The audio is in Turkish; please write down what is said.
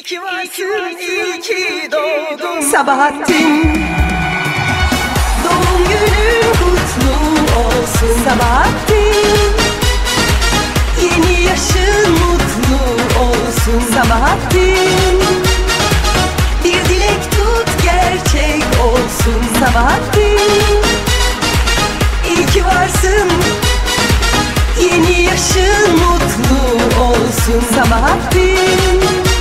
İyi ki varsın, iyi ki doğdun Sabahattin. Doğum günün kutlu olsun Sabahattin. Yeni yaşın mutlu olsun Sabahattin. Bir dilek tut gerçek olsun Sabahattin. İyi ki varsın, yeni yaşın mutlu olsun Sabahattin.